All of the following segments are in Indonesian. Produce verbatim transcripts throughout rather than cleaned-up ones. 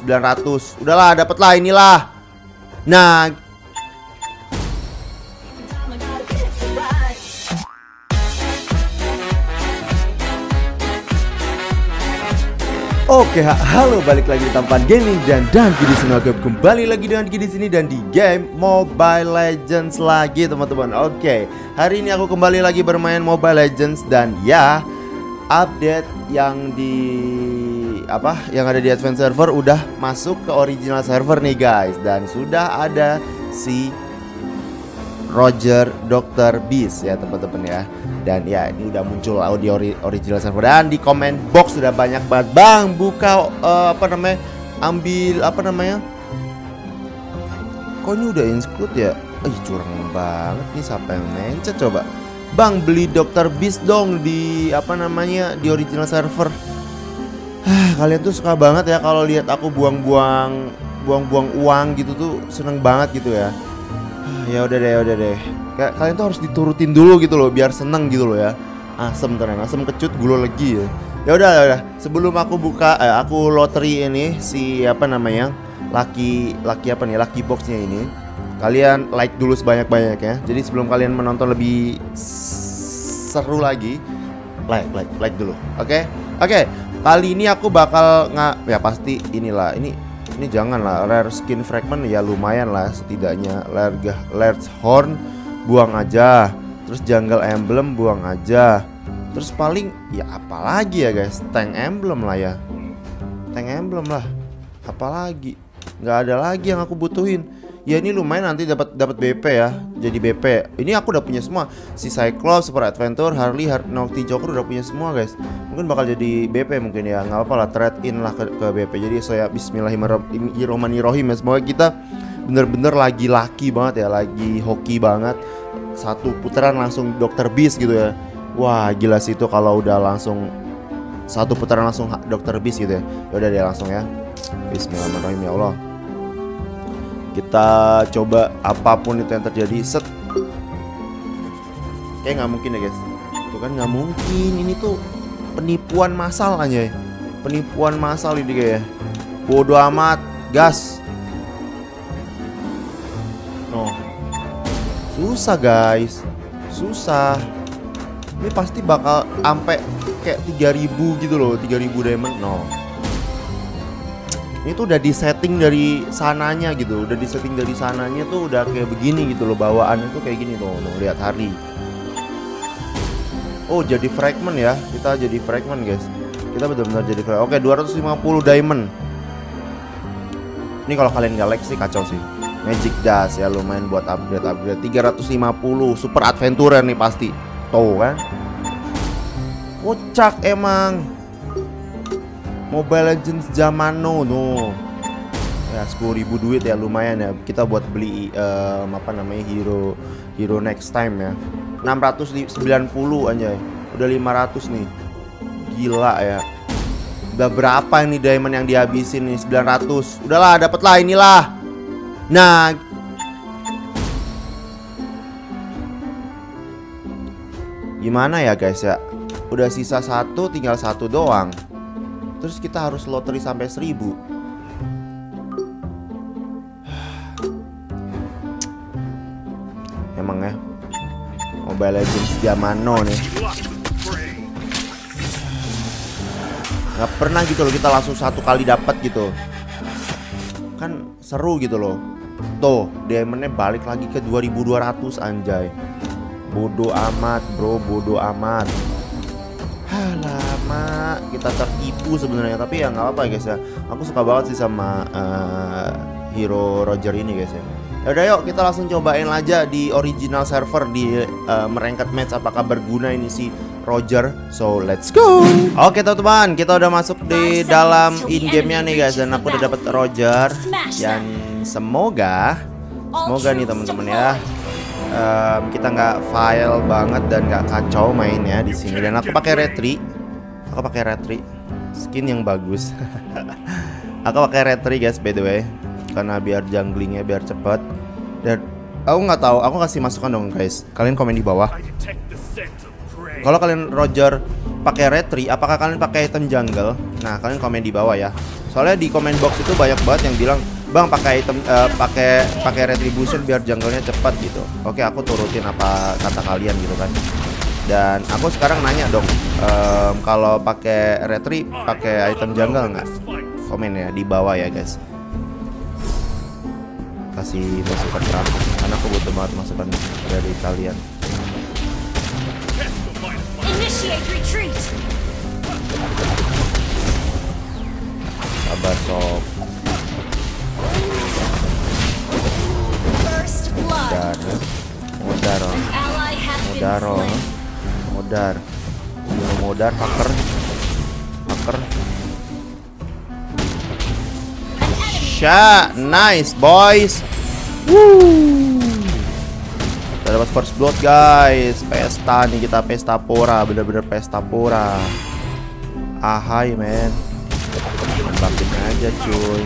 sembilan ratus. Udahlah, dapet lah inilah. Nah, oke, halo, balik lagi di Tampan Gaming dan dan di sini aku kembali lagi dengan Diki di sini dan di game Mobile Legends lagi, teman-teman. Oke, hari ini aku kembali lagi bermain Mobile Legends dan ya, update yang di apa yang ada di Advanced Server udah masuk ke original server nih, guys, dan sudah ada si Roger dokter Beast ya, teman-teman ya. Dan ya, ini udah muncul audio ori original server. Dan di comment box sudah banyak banget, Bang, buka uh, apa namanya, ambil apa namanya, kok ini udah include ya? Ih, curang banget nih, siapa yang mencet coba? Bang, beli dokter Beast dong di apa namanya, di original server. Hah, kalian tuh suka banget ya kalau lihat aku buang-buang buang-buang uang gitu tuh, seneng banget gitu ya. Ya udah deh, udah deh. Kayak kalian tuh harus diturutin dulu gitu loh, biar seneng gitu loh ya. Asem tenang, asem kecut gula lagi ya. Ya udah, ya udah. Sebelum aku buka, eh, aku loteri ini si apa namanya, lucky lucky apa nih, lucky boxnya ini. Kalian like dulu sebanyak-banyak ya. Jadi sebelum kalian menonton lebih seru lagi, like like like dulu. Oke, okay? Oke. Okay. Kali ini aku bakal nggak, ya pasti inilah ini. Ini jangan lah, rare skin fragment ya lumayan lah setidaknya. Large, large horn buang aja, terus jungle emblem buang aja, terus paling ya apalagi ya guys, tank emblem lah ya, tank emblem lah, apalagi nggak ada lagi yang aku butuhin. Ya ini lumayan, nanti dapat dapat B P ya, jadi B P. Ini aku udah punya semua, si Cyclops, Super Adventure, Harley, Hard Naughty Joker udah punya semua guys. Mungkin bakal jadi B P mungkin ya, nggak apa-apa lah, trade in lah ke, ke B P. Jadi saya Bismillahirrahmanirrahim ya, semoga kita bener-bener lagi laki banget ya, lagi hoki banget. Satu putaran langsung dokter Beast gitu ya. Wah gila sih itu kalau udah langsung satu putaran langsung dokter Beast gitu ya. Udah deh langsung ya, Bismillahirrahmanirrahim ya Allah. Kita coba apapun itu yang terjadi. Set. Kayak nggak mungkin ya guys. Itu kan nggak mungkin. Ini tuh penipuan massal aja. Penipuan massal ini kayak. Bodoh amat. Gas. Oh. Susah guys. Susah. Ini pasti bakal sampai kayak tiga ribu gitu loh. tiga ribu diamond. No. Ini tuh udah disetting dari sananya gitu, udah disetting dari sananya tuh udah kayak begini gitu loh, bawaannya tuh kayak gini tuh, tuh lihat hari. Oh jadi fragment ya, kita jadi fragment guys, kita benar-benar jadi fragment. Oke, dua ratus lima puluh diamond. Ini kalau kalian nggak like sih kacau sih. Magic dust ya lumayan buat upgrade upgrade. Tiga ratus lima puluh Super Adventurer nih pasti, tuh kan? Kocak emang. Mobile Legends zaman no no ya, sepuluh ribu duit ya lumayan ya, kita buat beli um, apa namanya, hero hero next time ya. Enam ratus sembilan puluh anjay, udah lima ratus nih, gila ya. Udah berapa ini diamond yang dihabisin nih? Sembilan ratus. Udahlah, dapet lah inilah. Nah, gimana ya guys ya, udah sisa satu, tinggal satu doang. Terus kita harus loteri sampai seribu. Emang ya, Mobile Legends zaman no nih, nggak pernah gitu loh kita langsung satu kali dapat gitu. Kan seru gitu loh. Tuh, diamondnya balik lagi ke dua ribu dua ratus anjay. Bodoh amat bro, bodoh amat. Lama kita tertipu sebenarnya, tapi ya nggak apa-apa guys ya. Aku suka banget sih sama uh, hero Roger ini guys ya. Yaudah yuk kita langsung cobain aja di original server di uh, merengket match, apakah berguna ini si Roger. So let's go. Oke teman-teman, kita udah masuk di dalam in game-nya nih guys, dan aku udah dapet Roger. Dan semoga semoga nih teman-teman ya, Um, kita nggak file banget dan nggak kacau mainnya di sini. Dan aku pakai retri, aku pakai retri, skin yang bagus. Aku pakai retri guys by the way, karena biar junglingnya biar cepet. Dan aku nggak tahu, aku kasih masukan dong guys. Kalian komen di bawah. Kalau kalian Roger pakai retri, apakah kalian pakai item jungle? Nah, kalian komen di bawah ya. Soalnya di comment box itu banyak banget yang bilang, "Bang, pakai item uh, pakai pakai retribution biar jungle-nya cepat gitu." Oke, aku turutin apa kata kalian gitu kan. Dan aku sekarang nanya dong, um, kalau pakai retri pakai item jungle nggak? Komen ya di bawah ya, guys. Kasih masukan ke aku, karena aku butuh banget masukan dari kalian. Initiate retreat. Sabar sob. First blood. Modar, modar, An ally has been modar, slain. modar, Nyuruh modar, hacker, hacker. Sha, nice boys. Woo. Kita dapat first blood guys. Pesta nih kita, pesta pora, bener-bener pesta pora. Ahai men. Tembakin aja cuy.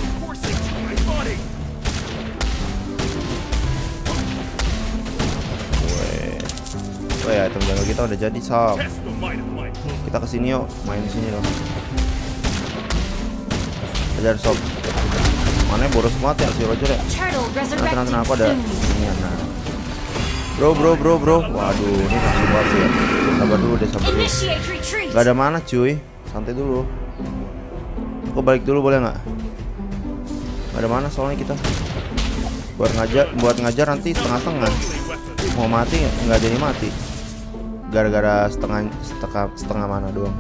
Weh, weh, item jungle kita udah jadi sob. Kita kesini yuk, main sini loh. Ajar sob. Mana boros banget ya si Roger ya. Nah, tenang tenang aku ada ini nah. Bro bro bro bro. Waduh, ini langsung banget sih ya. Sabar dulu deh, sabar dulu. Gak ada mana cuy. Santai dulu. Aku balik dulu boleh nggak? Gak ada mana soalnya kita. Buat ngajar, buat ngajar nanti setengah-setengah. Mau mati nggak jadi mati. Gara-gara setengah setengah setengah mana doang.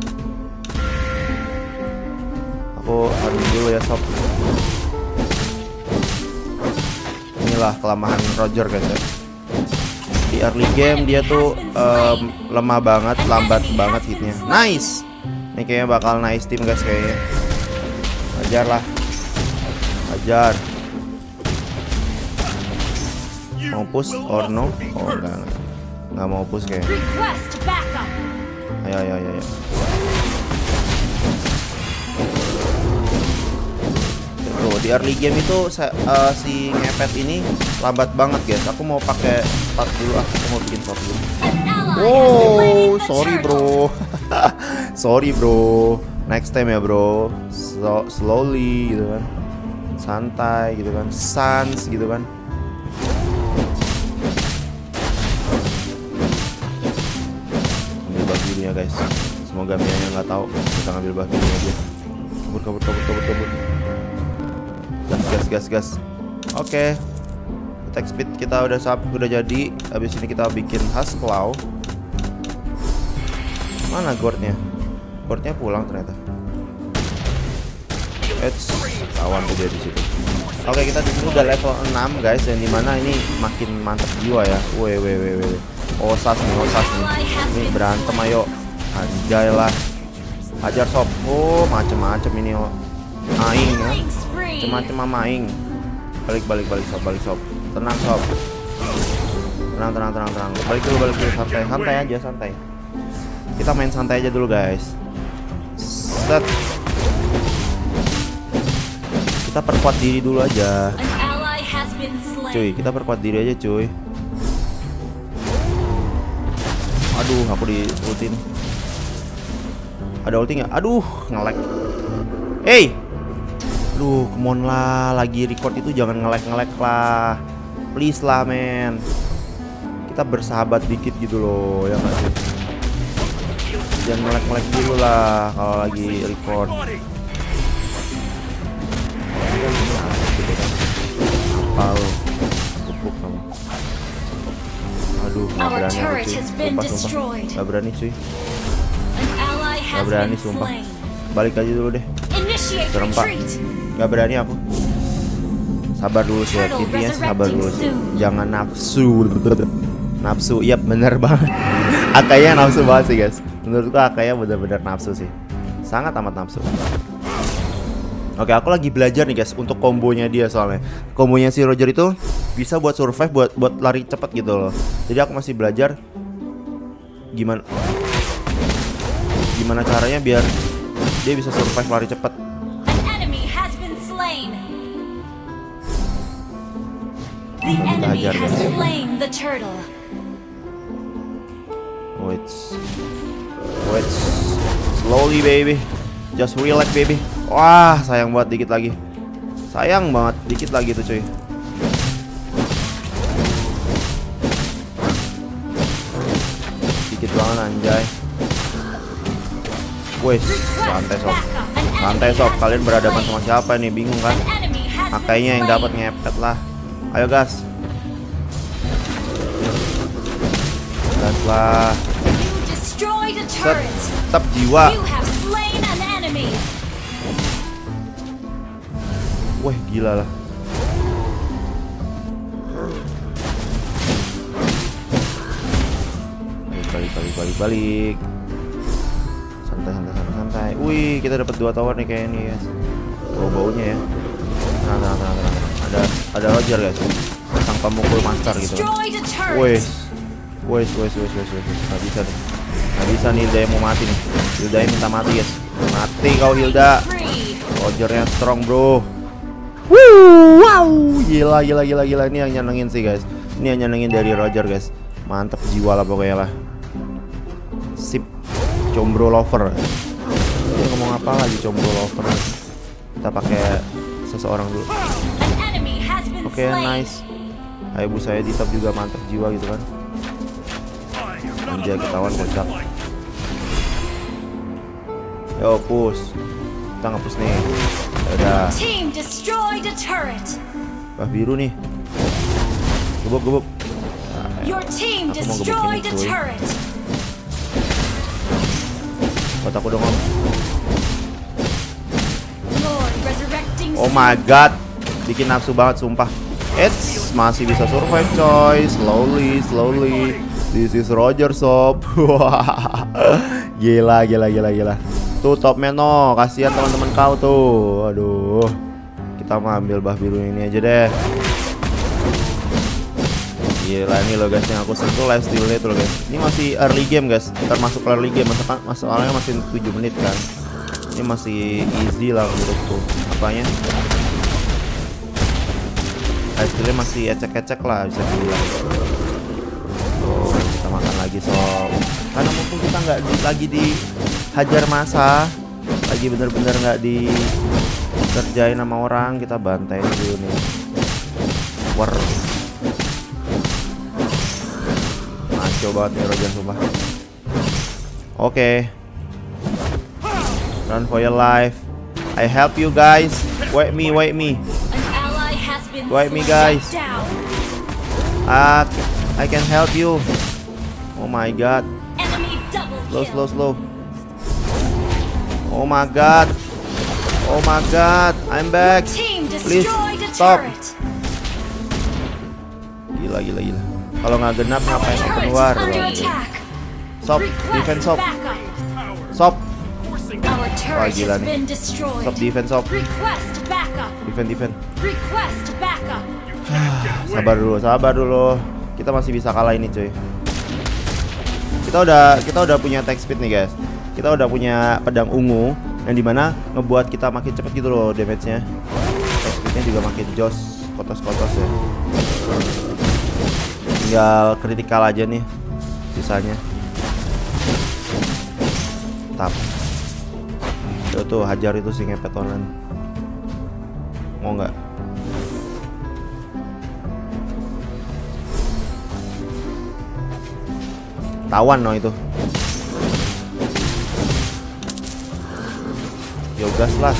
Aku harus dulu ya sob. Inilah kelemahan Roger guys ya. Di early game dia tuh um, lemah banget, lambat banget hitnya. Nice. Ini kayaknya bakal nice team guys kayaknya. Ajar lah. Ajar. Mau push or no? Oh enggak, enggak. Nggak mau push kayaknya. Ayo ayo ayo, ayo. Tuh, di early game itu uh, si ngepet ini lambat banget guys. Aku mau pakai start dulu, aku mau bikin start dulu. Oh, sorry bro. Sorry bro. Next time ya bro. So, slowly gitu kan. Santai gitu kan. Sans gitu kan. Ambil bug dulu ya guys. Semoga Mianya nggak tahu kita ngambil bug dulu aja. Kabur kabur kabur kabur kabur. Gas gas gas gas. Oke. Okay. Attack speed kita udah sap, udah jadi. Habis ini kita bikin Husk Claw. Mana guardnya? Guardnya pulang ternyata. Eits, lawan tuh dia di situ. Oke, okay, kita di sini udah level enam guys, dan dimana ini makin mantap jiwa ya. Weh weh weh weh. Osas nih, osas nih. Ini berantem ayo. Anjay lah. Hajar sob. Oh, macem-macem ini oh. Aing ya. Macem-macem mama aing. Balik balik balik sob, balik sob. Tenang sob. Tenang tenang tenang tenang. Balik dulu balik dulu santai, santai aja santai. Kita main santai aja dulu guys. Set. Kita perkuat diri dulu aja. Cuy, kita perkuat diri aja cuy. Aduh, aku di ulti nih. Ada ulti nggak? Aduh, nge-lag. Hey, aduh, come on lah, lagi record itu jangan nge-lag-nge-lag lah. Please lah men. Kita bersahabat dikit gitu loh, ya nggak sih? Jangan nge-lag-nge-lag dulu lah kalau lagi record. Apa lo? Kupuk kamu. Aduh, nggak berani aku cuy. Sumpah, sumpah. Nggak berani cuy. Nggak berani sumpah. Balik aja dulu deh. Serempak. Nggak berani aku. Sabar dulu sih, intinya sabar dulu sih. Jangan nafsu. Nafsu, iya bener banget. Akaya nafsu banget sih guys. Menurutku Akaya bener-bener nafsu sih. Sangat amat nafsu. Oke, aku lagi belajar nih guys untuk kombonya dia soalnya. Kombonya si Roger itu bisa buat survive, buat buat lari cepat gitu loh. Jadi aku masih belajar gimana gimana caranya biar dia bisa survive lari cepat. Kita hajar guys. Wait. Wait, slowly baby, just relax baby. Wah, sayang banget dikit lagi. Sayang banget dikit lagi tuh cuy. Dikit banget anjay. Wes, santai sob. Santai sob, kalian berhadapan sama siapa nih? Bingung kan? Makanya yang dapat ngepet lah. Ayo gas. Gas lah. Tetap jiwa. Wah, gila lah. Balik, balik, balik, balik. Santai, santai, santai, santai. Wih, kita dapat dua tower nih kayak ini, guys. Bau baunya ya. Nah, nah, nah, nah. Ada, ada Roger guys. Sang pemukul master gitu. Wih, wih, wih, wih, wih, wih. Nggak bisa nih. Nggak bisa nih, Hilda yang mau mati nih. Hilda yang minta mati guys. Mati kau Hilda. Rogernya strong bro. Wuh, wow, gila, gila, gila, gila. Ini yang nyenengin sih guys. Ini yang nyenengin dari Roger guys. Mantep jiwa lah pokoknya lah. Sip, combro lover. Dia ngomong apa lagi combro lover? Kita pakai seseorang dulu. Oke, okay, nice. Hayabusa saya di top juga mantep jiwa gitu kan. Anjay, ketahuan kocak. Yo, push. Kita nge-push nih. Udah. Bah biru nih. Gebuk gebuk. Nah, aku mau gebukin itu. Buat aku dong om. Oh my god, bikin nafsu banget sumpah. Eits, masih bisa survive coy. Slowly, slowly. This is Roger sob. Gila, gila, gila, gila. Tuh top meno, kasihan teman-teman kau tuh. Aduh. Kita mau ambil bah biru ini aja deh. Gila ini loh guys, yang aku sentuh lifesteal-nya tuh loh guys. Ini masih early game guys, termasuk early game. Masa masalahnya masih tujuh menit kan. Ini masih easy lah menurutku. Apanya? Lifesteal-nya masih ecek-ecek lah bisa dibilang. Oh, kita makan lagi sob. Karena mumpung kita nggak di, lagi dihajar masa, lagi bener-bener nggak dikerjain sama orang, kita bantai dulu nih. War. Maco banget nih Roger sumpah. Oke. Okay. Run for your life. I help you guys. Wait me, wait me. Wait me guys. Ah, I can help you. Oh my god. Slow, slow, slow. Oh my god. Oh my god. I'm back. Please stop. Gila, gila, gila. Kalau nggak genap ngapain open war? Stop, defense stop. Stop. Wah gila nih. Stop defense stop. Defense, defense. Sabar dulu, sabar dulu. Kita masih bisa kalah ini cuy. Kita udah kita udah punya attack speed nih guys. Kita udah punya pedang ungu yang dimana ngebuat kita makin cepet gitu loh damage-nya. Attack speed-nya juga makin jos, kotos-kotos ya. Tinggal kritikal aja nih sisanya. Tap. Tuh, tuh hajar itu si ngepetonan. Mau nggak? Tawan no itu. Yo gas lah.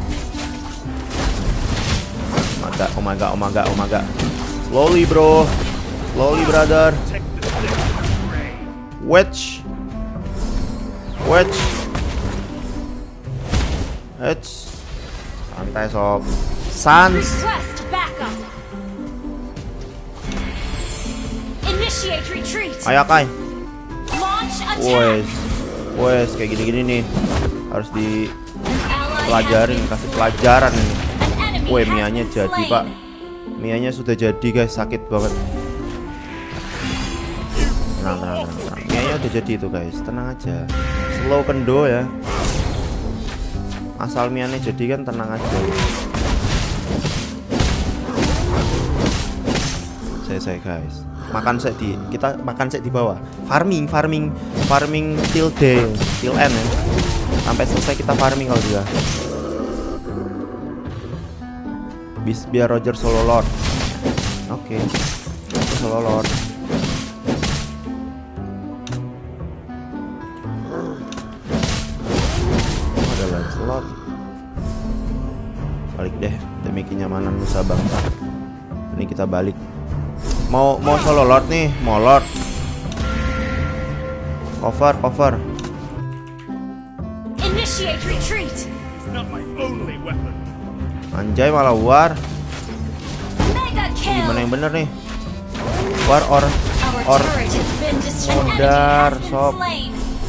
Oh my god, oh my god, oh my god. Slowly bro. Slowly brother. Wedge. Wedge. Wedge. Santai sob. Sans. Ayo Kai. Wes, wes kayak gini-gini nih harus dipelajarin, kasih pelajaran ini. Weh, Mianya jadi pak, Mianya sudah jadi guys, sakit banget. Tenang, tenang, tenang, tenang. Mianya udah jadi itu guys, tenang aja. Slow kendo ya. Asal Mianya jadi kan tenang aja. Saya saya guys. makan sek di kita makan sek di bawah. Farming, farming, farming till day, till end ya. Sampai selesai kita farming kalau juga. Bis biar Roger solo lord. Oke. Okay. Solo lord. Oh, ada Lancelot. Balik deh demi kenyamanan nusa bangsa. Ini kita balik. Mau mau solo lord nih, mau lord. Cover, cover. Initiate retreat. It's not my only weapon. Anjay malah war. Mega kill. Gimana yang bener nih? War or Our or turret has been destroyed. Modar, Enemy has been sob. slain.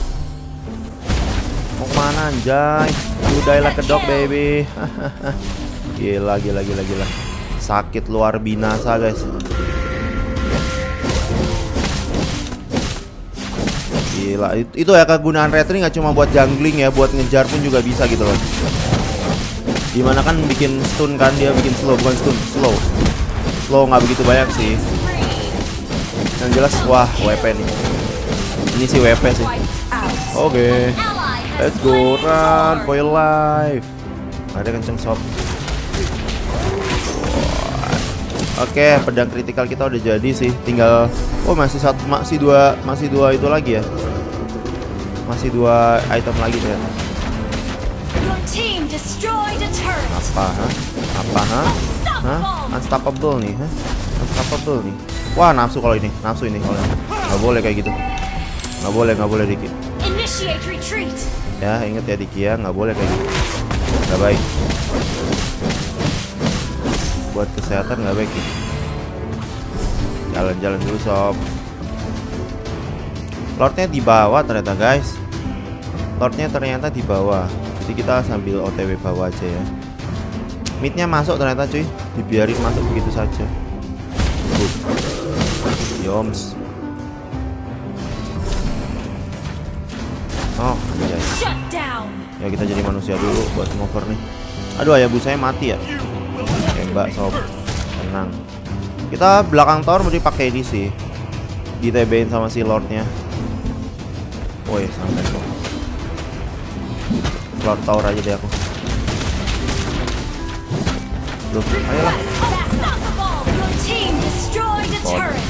Mau kemana anjay? You die like a dog baby. Gila gila gila gila. Sakit luar binasa guys. Gila itu, itu ya kegunaan retri nggak cuma buat jungling ya, buat ngejar pun juga bisa gitu loh. Dimana kan bikin stun kan, dia bikin slow, bukan stun, slow. Slow nggak begitu banyak sih. Yang jelas wah W P nih. Ini sih W P sih. Oke. Okay. Let's go run for your life. Ada kenceng sob. Oke, okay, pedang kritikal kita udah jadi sih. Tinggal oh masih satu masih dua masih dua itu lagi ya. Masih dua item lagi ternyata. Your team destroyed a turret. Apa ha? Apa ha? Hah? Unstoppable nih, ha? Unstoppable nih. Wah, nafsu kalau ini, nafsu ini kalau ini. Nggak boleh kayak gitu. Nggak boleh, nggak boleh Diki. Initiate retreat. Ya, inget ya Diki ya, nggak boleh kayak gitu. Nggak baik. Buat kesehatan nggak baik ini. Jalan-jalan dulu sob. Lordnya di bawah ternyata guys. Lordnya ternyata di bawah. Jadi kita sambil O T W bawah aja ya. Midnya masuk ternyata cuy. Dibiarin masuk begitu saja. Uh. Yoms. Oh anjay. Shut down. Ya kita jadi manusia dulu buat ngover nih. Aduh ayah bu saya mati ya. Tembak sob. Tenang. Kita belakang tower mesti pakai ini sih. Di T B-in sama si lordnya. Oh ya santai kok. Lord tower aja deh aku. Loh, ayolah. Unstoppable. Your team destroyed a turret.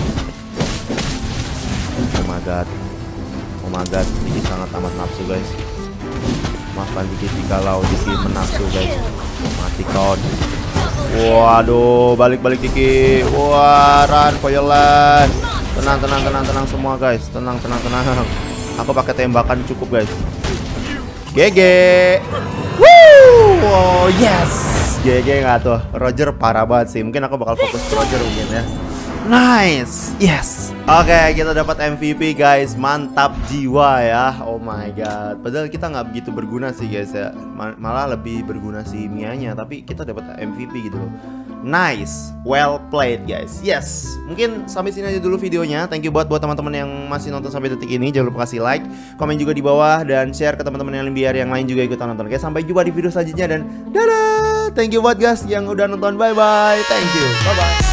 Oh my god. Oh my god, Diki sangat amat nafsu guys. Maafkan Diki jikalau Diki menafsu guys. Mati kon. Waduh, balik-balik Diki. Wah, run for your life. Tenang, tenang, tenang, tenang semua guys. Tenang, tenang, tenang. Aku pakai tembakan cukup guys. G G. Woo! Oh, yes. G G nggak tuh? Roger parah banget sih. Mungkin aku bakal fokus ke Roger mungkin ya. Nice. Yes. Oke, okay, kita dapat M V P guys. Mantap jiwa ya. Oh my god. Padahal kita nggak begitu berguna sih guys ya. Malah lebih berguna si Mianya, tapi kita dapat M V P gitu loh. Nice. Well played guys. Yes. Mungkin sampai sini aja dulu videonya. Thank you buat buat teman-teman yang masih nonton sampai detik ini. Jangan lupa kasih like, komen juga di bawah, dan share ke teman-teman yang biar yang lain juga ikutan nonton. Oke, sampai jumpa di video selanjutnya dan dadah. Thank you buat guys yang udah nonton. Bye bye. Thank you. Bye bye.